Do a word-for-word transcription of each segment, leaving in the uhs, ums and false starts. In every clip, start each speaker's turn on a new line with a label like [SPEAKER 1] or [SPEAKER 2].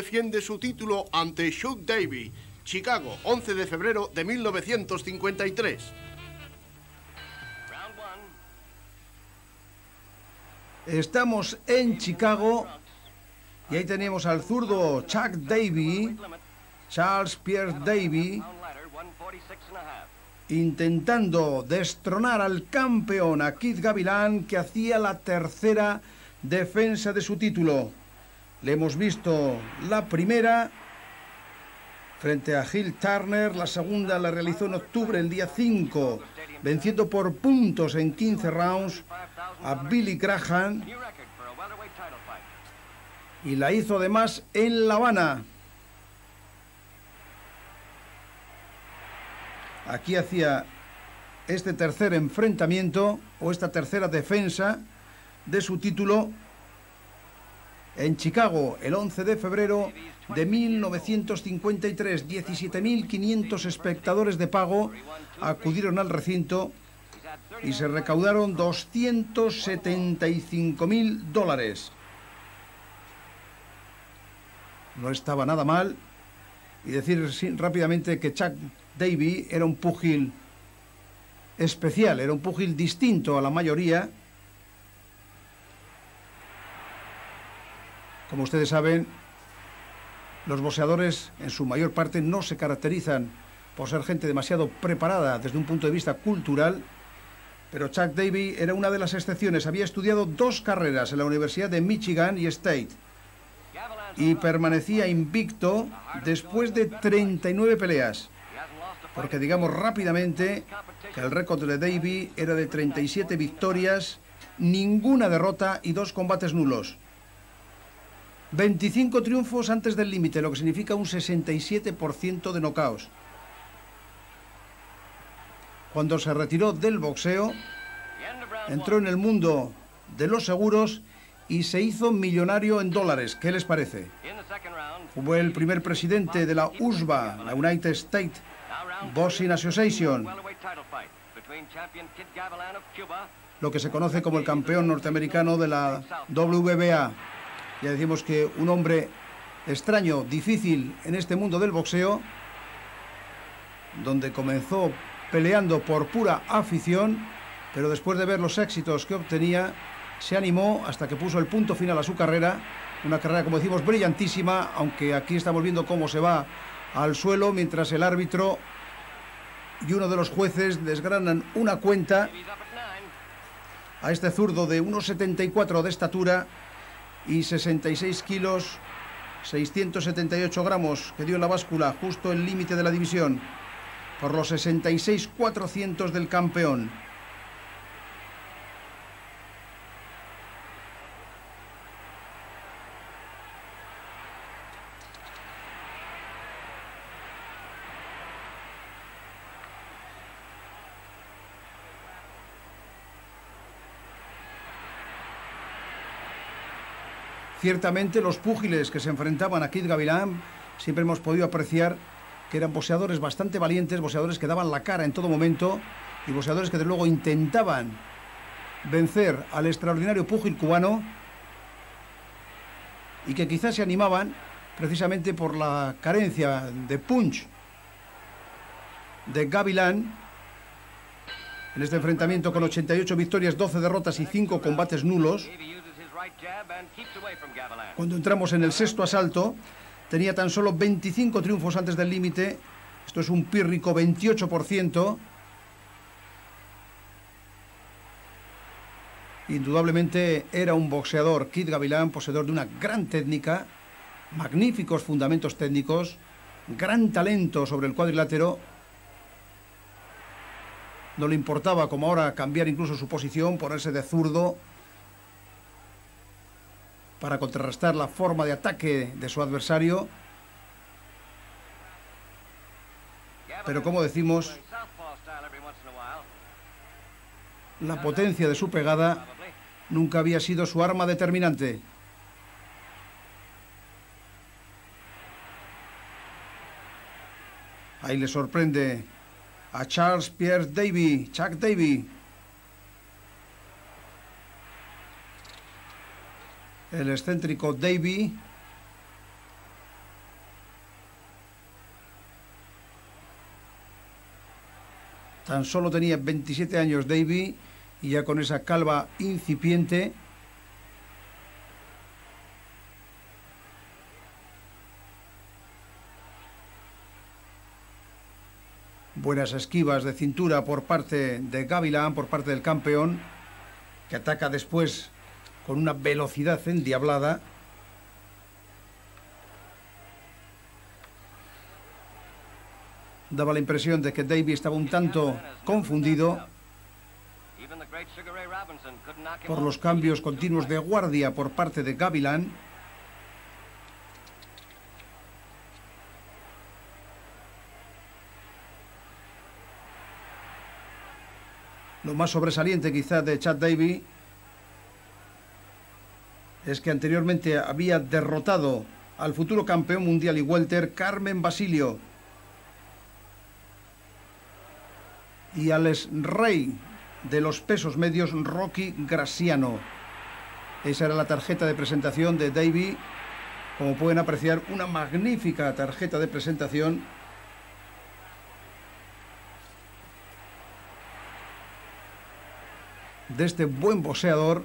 [SPEAKER 1] defiende su título ante Chuck Davey. Chicago, once de febrero de mil novecientos cincuenta y tres.
[SPEAKER 2] Estamos en Chicago y ahí tenemos al zurdo Chuck Davey, Charles Pierre Davey, intentando destronar al campeón, a Keith Gavilan, que hacía la tercera defensa de su título. Le hemos visto la primera frente a Gil Turner, la segunda la realizó en octubre, el día cinco, venciendo por puntos en quince rounds a Billy Graham, y la hizo además en La Habana. Aquí hacía este tercer enfrentamiento o esta tercera defensa de su título en Chicago el once de febrero de mil novecientos cincuenta y tres. diecisiete mil quinientos espectadores de pago acudieron al recinto y se recaudaron doscientos setenta y cinco mil dólares. No estaba nada mal. Y decir rápidamente que Chuck Davey era un púgil especial, era un púgil distinto a la mayoría. Como ustedes saben, los boxeadores en su mayor parte no se caracterizan por ser gente demasiado preparada desde un punto de vista cultural, pero Chuck Davey era una de las excepciones. Había estudiado dos carreras en la Universidad de Michigan y State y permanecía invicto después de treinta y nueve peleas, porque digamos rápidamente que el récord de Davey era de treinta y siete victorias, ninguna derrota y dos combates nulos. veinticinco triunfos antes del límite, lo que significa un sesenta y siete por ciento de knockouts. Cuando se retiró del boxeo, entró en el mundo de los seguros y se hizo millonario en dólares. ¿Qué les parece? Fue el primer presidente de la U S B A, la United States Boxing Association, lo que se conoce como el campeón norteamericano de la W B A. Ya decimos que un hombre extraño, difícil en este mundo del boxeo, donde comenzó peleando por pura afición, pero después de ver los éxitos que obtenía, se animó hasta que puso el punto final a su carrera, una carrera, como decimos, brillantísima, aunque aquí estamos viendo cómo se va al suelo mientras el árbitro y uno de los jueces desgranan una cuenta a este zurdo de uno setenta y cuatro de estatura y sesenta y seis kilos, seiscientos setenta y ocho gramos, que dio en la báscula justo el límite de la división, por los sesenta y seis mil cuatrocientos del campeón. Ciertamente los púgiles que se enfrentaban a Keith Gavilan siempre hemos podido apreciar que eran boxeadores bastante valientes, boxeadores que daban la cara en todo momento y boxeadores que de luego intentaban vencer al extraordinario púgil cubano y que quizás se animaban precisamente por la carencia de punch de Gavilan en este enfrentamiento con ochenta y ocho victorias, doce derrotas y cinco combates nulos. Cuando entramos en el sexto asalto, tenía tan solo veinticinco triunfos antes del límite. Esto es un pírrico veintiocho por ciento. Indudablemente era un boxeador, Keith Gavilan, poseedor de una gran técnica, magníficos fundamentos técnicos, gran talento sobre el cuadrilátero. No le importaba, como ahora, cambiar incluso su posición, ponerse de zurdo para contrarrestar la forma de ataque de su adversario. Pero como decimos, la potencia de su pegada nunca había sido su arma determinante. Ahí le sorprende a Charles Pierre Davey, Chuck Davey. El excéntrico Davey Tan solo tenía veintisiete años Davy y ya con esa calva incipiente. Buenas esquivas de cintura por parte de Gavilán, por parte del campeón, que ataca después con una velocidad endiablada. Daba la impresión de que Davy estaba un tanto confundido por los cambios continuos de guardia por parte de Gavilán. Lo más sobresaliente quizá de Chad Davy es que anteriormente había derrotado al futuro campeón mundial y welter Carmen Basilio y al ex rey de los pesos medios Rocky Graziano. Esa era la tarjeta de presentación de Davy. Como pueden apreciar, una magnífica tarjeta de presentación. De este buen boxeador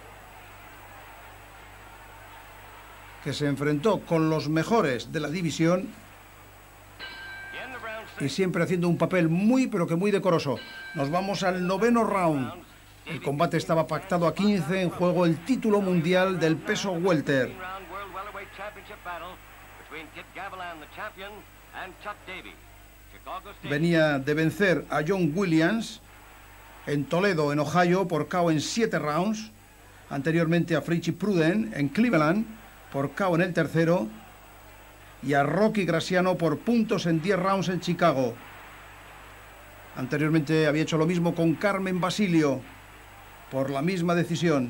[SPEAKER 2] que se enfrentó con los mejores de la división y siempre haciendo un papel muy pero que muy decoroso. Nos vamos al noveno round. El combate estaba pactado a quince, en juego el título mundial del peso welter. Venía de vencer a John Williams en Toledo, en Ohio, por K O en siete rounds. Anteriormente a Frenchy Pruden en Cleveland, por K O en el tercero. Y a Rocky Graziano por puntos en diez rounds en Chicago. Anteriormente había hecho lo mismo con Carmen Basilio, por la misma decisión.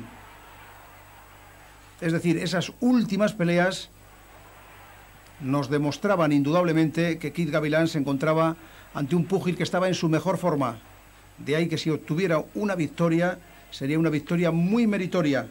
[SPEAKER 2] Es decir, esas últimas peleas nos demostraban indudablemente que Kid Gavilán se encontraba ante un púgil que estaba en su mejor forma. De ahí que si obtuviera una victoria, sería una victoria muy meritoria.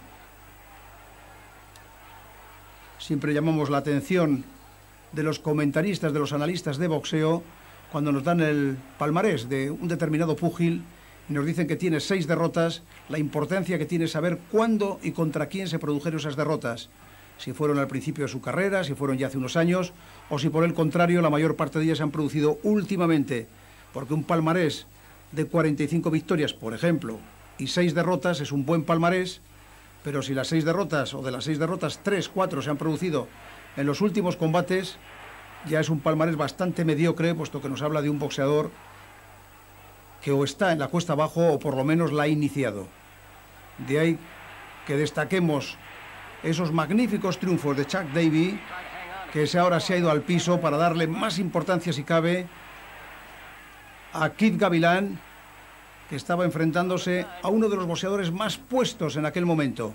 [SPEAKER 2] Siempre llamamos la atención de los comentaristas, de los analistas de boxeo, cuando nos dan el palmarés de un determinado púgil y nos dicen que tiene seis derrotas, la importancia que tiene saber cuándo y contra quién se produjeron esas derrotas. Si fueron al principio de su carrera, si fueron ya hace unos años, o si por el contrario la mayor parte de ellas se han producido últimamente. Porque un palmarés de cuarenta y cinco victorias, por ejemplo, y seis derrotas es un buen palmarés, pero si las seis derrotas, o de las seis derrotas, tres, cuatro se han producido en los últimos combates, ya es un palmarés bastante mediocre, puesto que nos habla de un boxeador que o está en la cuesta abajo o por lo menos la ha iniciado. De ahí que destaquemos esos magníficos triunfos de Chuck Davy, que ahora se ha ido al piso para darle más importancia, si cabe, a Kid Gavilán, que estaba enfrentándose a uno de los boxeadores más puestos en aquel momento.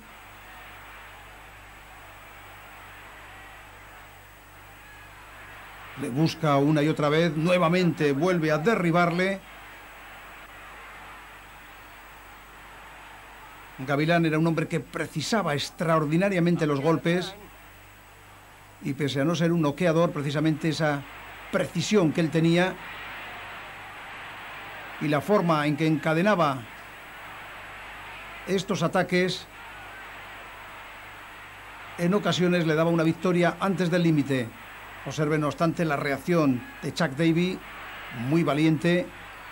[SPEAKER 2] Le busca una y otra vez, nuevamente vuelve a derribarle. Gavilán era un hombre que precisaba extraordinariamente los golpes y pese a no ser un noqueador, precisamente esa precisión que él tenía y la forma en que encadenaba estos ataques en ocasiones le daba una victoria antes del límite. Observe, no obstante, la reacción de Chuck Davy, muy valiente.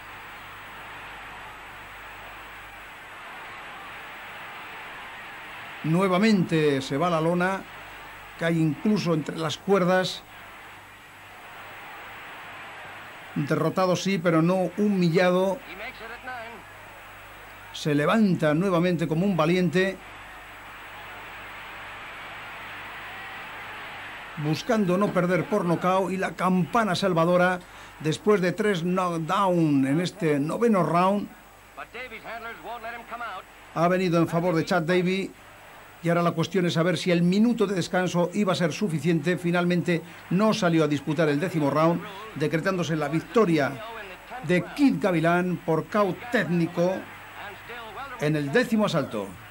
[SPEAKER 2] Nuevamente se va a la lona, cae incluso entre las cuerdas. Derrotado sí, pero no humillado. Se levanta nuevamente como un valiente, buscando no perder por nocaut, y la campana salvadora después de tres knockdown en este noveno round ha venido en favor de Chad Davy. Y ahora la cuestión es saber si el minuto de descanso iba a ser suficiente. Finalmente no salió a disputar el décimo round, decretándose la victoria de Kid Gavilán por caut técnico en el décimo asalto.